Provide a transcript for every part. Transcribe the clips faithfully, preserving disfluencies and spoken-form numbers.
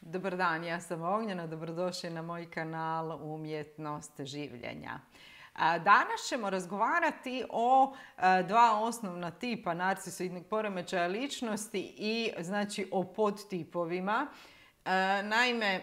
Dobar dan, ja sam Ognjena, dobrodošli na moj kanal Umjetnost življenja. Danas ćemo razgovarati o dva osnovna tipa narcisoidnog poremećaja ličnosti i znači o podtipovima. Naime,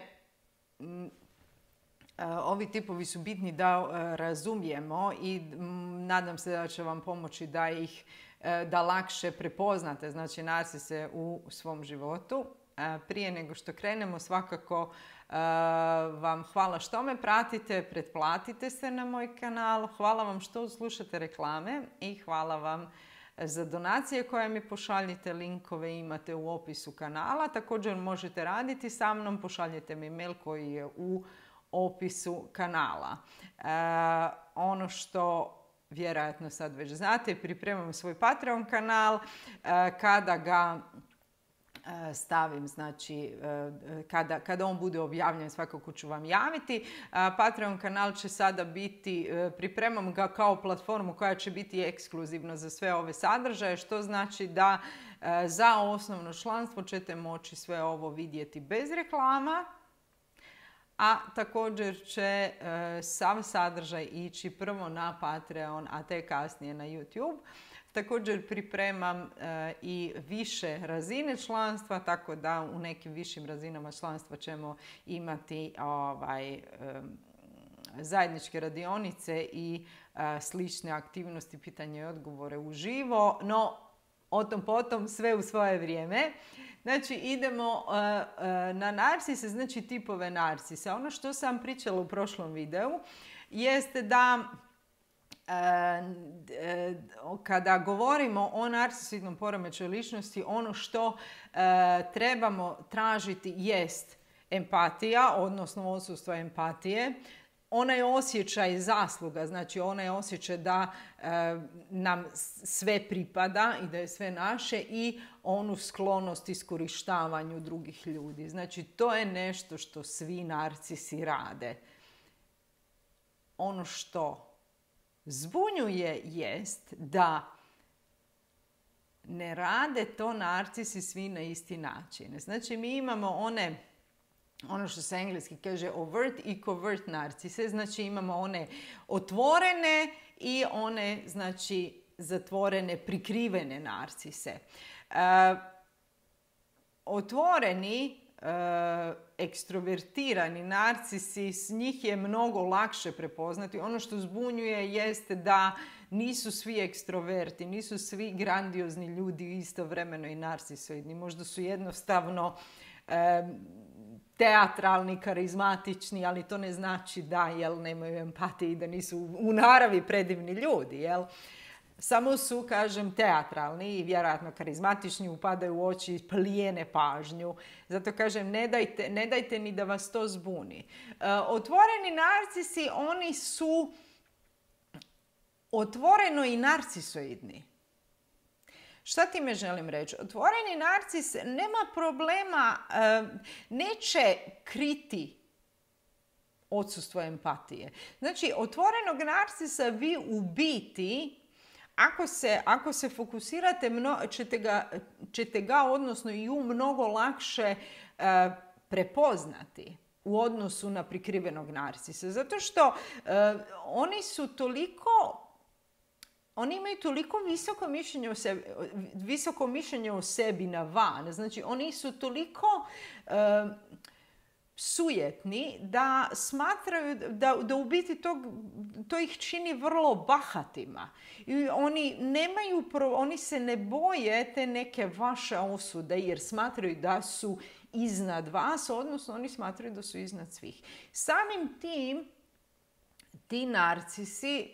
ovi tipovi su bitni da razumijemo i nadam se da će vam pomoći da ih da lakše prepoznate, znači narcise u svom životu. Prije nego što krenemo, svakako vam hvala što me pratite, pretplatite se na moj kanal, hvala vam što slušate reklame i hvala vam za donacije koje mi pošaljite, linkove imate u opisu kanala. Također možete raditi sa mnom, pošaljite mi mail koji je u opisu kanala. Ono što vjerojatno sad već znate, pripremam svoj Patreon kanal. Kada ga stavim, znači kada, kada on bude objavljen svakako ću vam javiti. Patreon kanal će sada biti, pripremam ga kao platformu koja će biti ekskluzivna za sve ove sadržaje, što znači da za osnovno članstvo ćete moći sve ovo vidjeti bez reklama, a također će sav sadržaj ići prvo na Patreon, a te kasnije na YouTube. Također pripremam e, i više razine članstva, tako da u nekim višim razinama članstva ćemo imati ovaj, e, zajedničke radionice i e, slične aktivnosti, pitanje i odgovore uživo, no o tom potom sve u svoje vrijeme. Znači idemo e, e, na narcise, znači tipove narcisa. Ono što sam pričala u prošlom videu jeste da kada govorimo o narcisoidnom poremećaju ličnosti, ono što e, trebamo tražiti jest empatija, odnosno odsustvo empatije, onaj osjećaj zasluga, znači onaj osjećaj da e, nam sve pripada i da je sve naše i onu sklonost iskorištavanju drugih ljudi. Znači to je nešto što svi narcisi rade. Ono što zbunjuje jest da ne rade to narcisi svi na isti način. Znači mi imamo one, ono što se engleski kaže overt i covert narcise, znači imamo one otvorene i one znači zatvorene, prikrivene narcise. E, otvoreni ekstrovertirani narcisi, s njih je mnogo lakše prepoznati. Ono što zbunjuje jeste da nisu svi ekstroverti, nisu svi grandiozni ljudi istovremeno i narcisoidni. Možda su jednostavno e, teatralni, karizmatični, ali to ne znači da jel, nemaju empatije i da nisu u naravi predivni ljudi. Jel? Samo su, kažem, teatralni i vjerojatno karizmatični, upadaju u oči, plijene pažnju. Zato kažem, ne dajte, ne dajte ni da vas to zbuni. E, otvoreni narcisi, oni su otvoreno i narcisoidni. Šta time želim reći? Otvoreni narcis nema problema, e, neće kriti odsustvo empatije. Znači, otvorenog narcisa vi u biti Ako se, ako se fokusirate, mno, ćete, ga, ćete ga, odnosno i u mnogo lakše e, prepoznati u odnosu na prikrivenog narcisa. Zato što e, oni su toliko, oni imaju toliko visoko mišljenje o sebi, visoko mišljenje o sebi na van. Znači, oni su toliko e, sujetni da smatraju da, da u biti to, to ih čini vrlo bahatima. I oni nemaju, oni se ne boje te neke vaše osude jer smatraju da su iznad vas, odnosno oni smatraju da su iznad svih. Samim tim, ti narcisi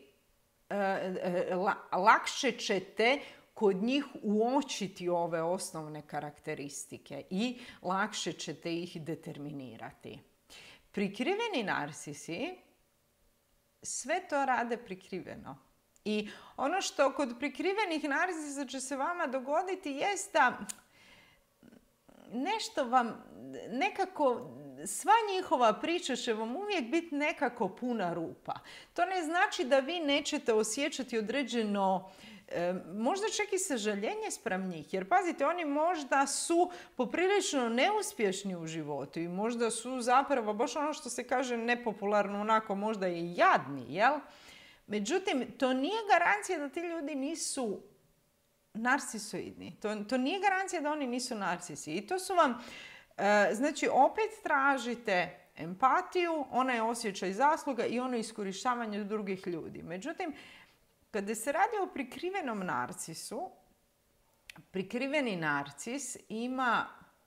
lakše ćete kod njih uočiti ove osnovne karakteristike i lakše ćete ih determinirati. Prikriveni narcisi sve to rade prikriveno. I ono što kod prikrivenih narcisa će se vama dogoditi jest da nešto vam nekako, sva njihova priča će vam uvijek biti nekako puna rupa. To ne znači da vi nećete osjećati određeno e, možda čak i sažaljenje spram njih. Jer pazite, oni možda su poprilično neuspješni u životu i možda su zapravo, baš ono što se kaže nepopularno, onako možda i jadni, jel? Međutim, to nije garancija da ti ljudi nisu narcisoidni. To, to nije garancija da oni nisu narcisi. I to su vam, e, znači, opet tražite empatiju, ona je osjećaj zasluga i ono iskorištavanje drugih ljudi. Međutim, kada se radi o prikrivenom narcisu, prikriveni narcis ima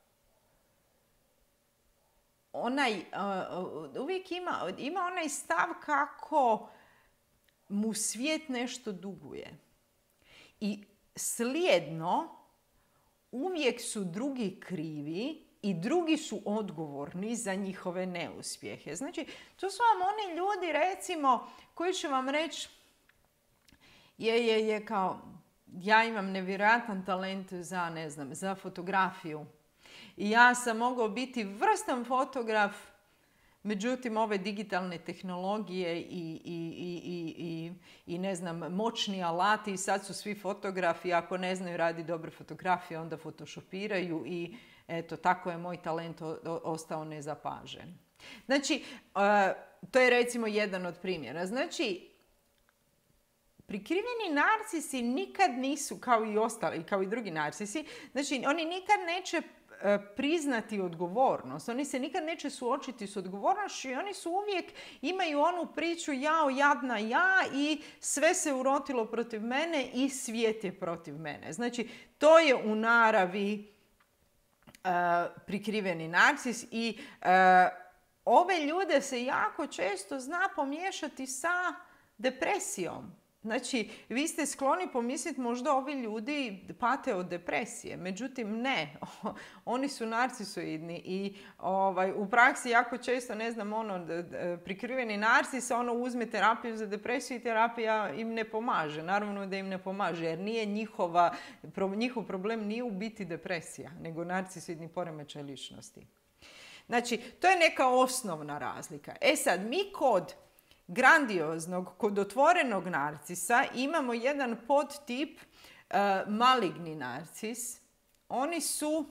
onaj, uh, uvijek ima, ima onaj stav kako mu svijet nešto duguje. I slijedno uvijek su drugi krivi i drugi su odgovorni za njihove neuspjehe. Znači, to su vam oni ljudi, recimo, koji će vam reći je, je, je, kao, ja imam nevjerojatan talent za, ne znam, za fotografiju. I ja sam mogao biti vrstan fotograf, međutim, ove digitalne tehnologije i, i, i, i, i, i ne znam, moćni alati, sad su svi fotografi, ako ne znaju radi dobre fotografije, onda photoshopiraju i eto, tako je moj talent ostao nezapažen. Znači, to je recimo jedan od primjera. Znači, prikriveni narcisi nikad nisu, kao i ostali, kao i drugi narcisi, znači oni nikad neće priznati odgovornost. Oni se nikad neće suočiti s odgovornošću i oni su uvijek, imaju onu priču jao, jadna ja i sve se urotilo protiv mene i svijet je protiv mene. Znači, to je u naravi uh, prikriveni narcis i uh, ove ljude se jako često zna pomiješati sa depresijom. Znači, vi ste skloni pomisliti možda ovi ljudi pate od depresije. Međutim, ne. Oni su narcisoidni i ovaj, u praksi jako često, ne znam, ono, prikriveni narcis, ono, uzme terapiju za depresiju i terapija im ne pomaže. Naravno da im ne pomaže, jer nije njihova, njihov problem nije u biti depresija, nego narcisoidni poremećaj ličnosti. Znači, to je neka osnovna razlika. E sad, mi kod grandioznog, kod otvorenog narcisa imamo jedan podtip uh, maligni narcis. Oni su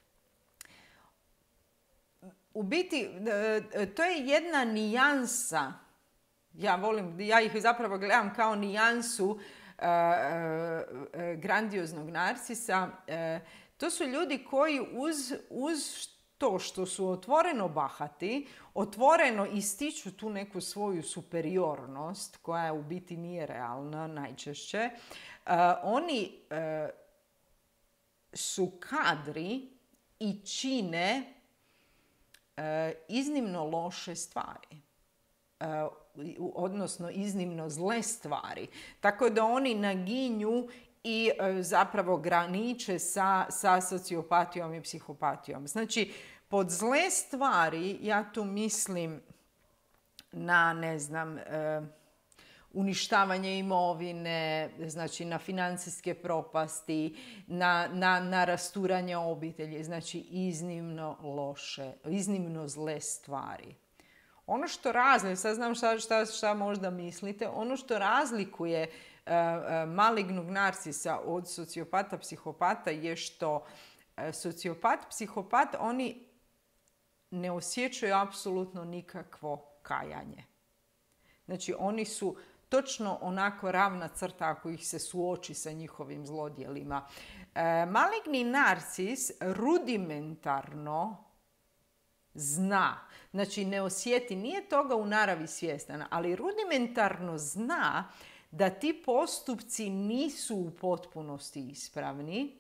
u biti, uh, to je jedna nijansa. Ja volim, ja ih zapravo gledam kao nijansu uh, uh, grandioznog narcisa. Uh, to su ljudi koji uz, uz to što su otvoreno bahati, otvoreno ističu tu neku svoju superiornost, koja u biti nije realna najčešće, uh, oni uh, su kadri i čine uh, iznimno loše stvari. Uh, odnosno iznimno zle stvari. Tako da oni naginju i uh, zapravo graniče sa, sa sociopatijom i psihopatijom. Znači, pod zle stvari ja tu mislim na, ne znam, e, uništavanje imovine, znači na financijske propasti, na, na, na rasturanje obitelji, znači iznimno loše, iznimno zle stvari. Ono što razlikuje, sad znam šta, šta, šta možda mislite, ono što razlikuje e, e, malignog narcisa od sociopata, psihopata je što e, sociopat, psihopat, oni ne osjećaju apsolutno nikakvo kajanje. Znači, oni su točno onako ravna crta ako ih se suoči sa njihovim zlodjelima. E, maligni narcis rudimentarno zna, znači ne osjeti, nije toga u naravi svjestan, ali rudimentarno zna da ti postupci nisu u potpunosti ispravni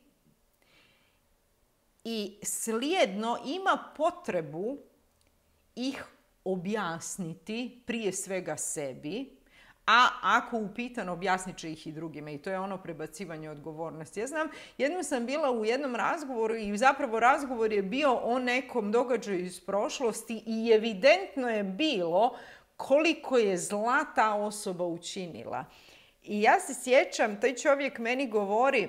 i slijedno ima potrebu ih objasniti prije svega sebi, a ako upitan objasnit će ih i drugima i to je ono prebacivanje odgovornosti. Ja znam, jednom sam bila u jednom razgovoru i zapravo razgovor je bio o nekom događaju iz prošlosti i evidentno je bilo koliko je zla ta osoba učinila. I ja se sjećam, taj čovjek meni govori,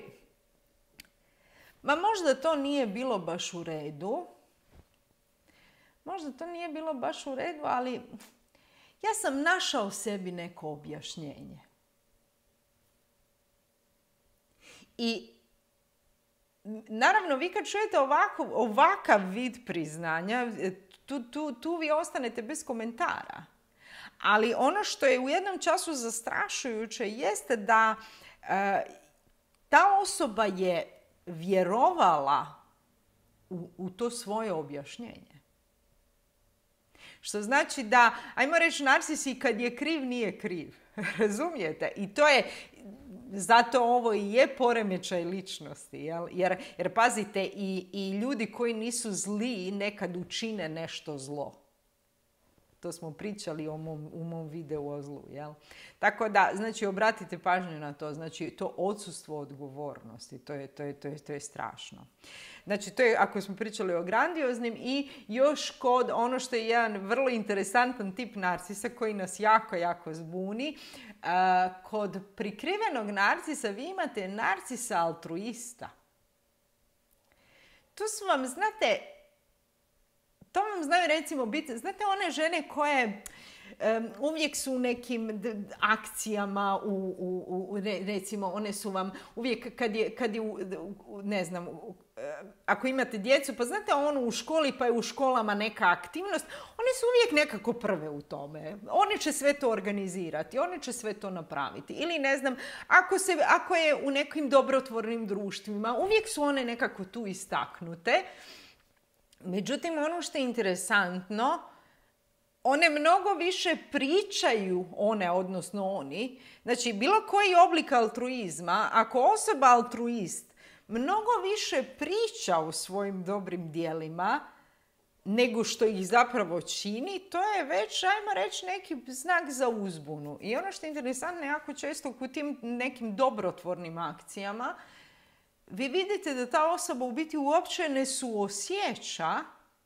ma možda to nije bilo baš u redu, možda to nije bilo baš u redu, ali ja sam našao sebi neko objašnjenje. I naravno, vi kad čujete ovako, ovakav vid priznanja, tu, tu, tu vi ostanete bez komentara. Ali ono što je u jednom času zastrašujuće jeste da e, ta osoba je vjerovala u, u to svoje objašnjenje. Što znači da, ajmo reći, narcis i kad je kriv, nije kriv. Razumijete? I to je, zato ovo i je poremećaj ličnosti. Jel? Jer, jer pazite, i, i ljudi koji nisu zli nekad učine nešto zlo. To smo pričali o mom, u mom videu o zlu. Jel? Tako da, znači, obratite pažnju na to. Znači, to odsustvo odgovornosti. To je, to je, to je, to je strašno. Znači, to je ako smo pričali o grandioznim i još kod ono što je jedan vrlo interesantan tip narcisa koji nas jako, jako zbuni. Uh, kod prikrivenog narcisa vi imate narcisa altruista. Tu su vam, znate, to vam znaju recimo biti, znate one žene koje um, uvijek su u nekim d- akcijama, u, u, u, recimo one su vam uvijek kad je, kad je u, u, ne znam, u, ako imate djecu, pa znate ono u školi pa je u školama neka aktivnost, one su uvijek nekako prve u tome. One će sve to organizirati, one će sve to napraviti. Ili ne znam, ako, se, ako je u nekim dobrotvornim društvima, uvijek su one nekako tu istaknute. Međutim, ono što je interesantno, one mnogo više pričaju, one, odnosno oni, znači bilo koji oblik altruizma, ako osoba altruist mnogo više priča o svojim dobrim dijelima nego što ih zapravo čini, to je već, ajmo reći, neki znak za uzbunu. I ono što je interesantno, jako često u tim nekim dobrotvornim akcijama, vi vidite da ta osoba u biti uopće ne suosjeća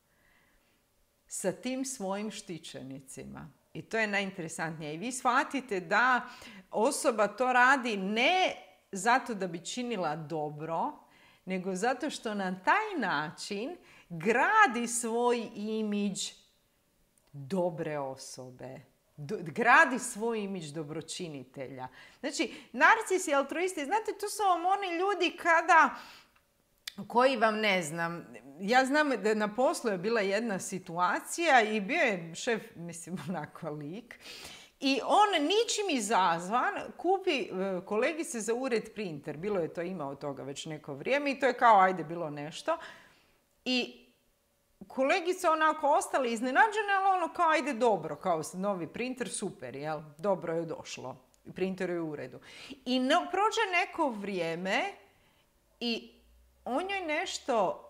sa tim svojim štićenicima. I to je najinteresantnije. I vi shvatite da osoba to radi ne zato da bi činila dobro, nego zato što na taj način gradi svoj imidž dobre osobe. Do, gradi svoj imidž dobročinitelja. Znači, narcisi i altruisti, znate, to su vam oni ljudi kada, koji vam ne znam, ja znam da na poslu je bila jedna situacija i bio je šef, mislim, onako lik, i on ničim izazvan kupi kolegice za ured printer. Bilo je to, imao toga već neko vrijeme i to je kao ajde bilo nešto. I kolegice onako ostali iznenađene, ali ono kao ajde dobro, kao novi printer, super, jel? Dobro je došlo. Printer je u uredu. I no, prođe neko vrijeme i on joj nešto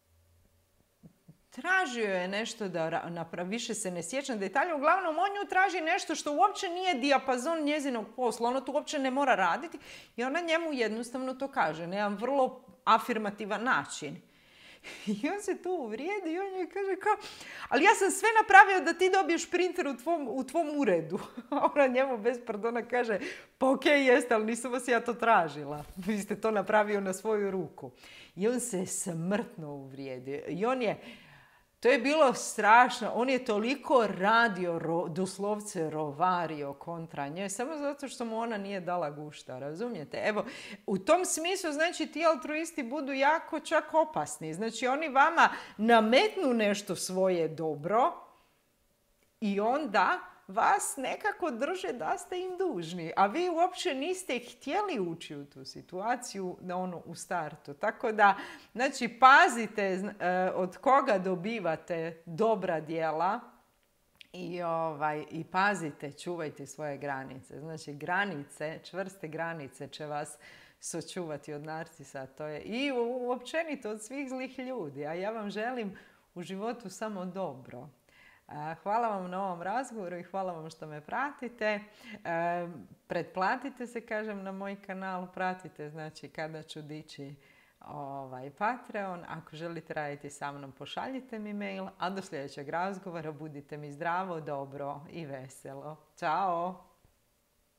tražio je nešto da napravi, više se ne sjećam detalja, uglavnom on nju traži nešto što uopće nije dijapazon njezinog posla, ono to uopće ne mora raditi i ona njemu jednostavno to kaže na jedan vrlo afirmativan način. I on se tu uvrijedi i on joj kaže kao, ali ja sam sve napravio da ti dobiješ printer u tvom, u tvom uredu. Ona njemu bez pardona kaže, pa okej, jeste, ali nisam vas ja to tražila. Vi ste to napravio na svoju ruku. I on se smrtno uvrijedio. I on je, to je bilo strašno. On je toliko radio, ro, doslovce rovario kontra nje, samo zato što mu ona nije dala gušta, razumijete? Evo, u tom smislu, znači, ti altruisti budu jako čak opasni. Znači, oni vama nametnu nešto svoje dobro i onda vas nekako drže da ste im dužni, a vi uopće niste htjeli ući u tu situaciju na ono, u startu. Tako da, znači, pazite od koga dobivate dobra djela i, ovaj, i pazite, čuvajte svoje granice. Znači, granice, čvrste granice će vas sačuvati od narcisa. To je i uopćenito od svih zlih ljudi. A ja vam želim u životu samo dobro. Hvala vam na ovom razgovoru i hvala vam što me pratite. Pretplatite se, kažem, na moj kanal. Pratite, znači, kada ću dići ovaj Patreon. Ako želite raditi sa mnom, pošaljite mi mail. A do sljedećeg razgovora budite mi zdravo, dobro i veselo. Ćao!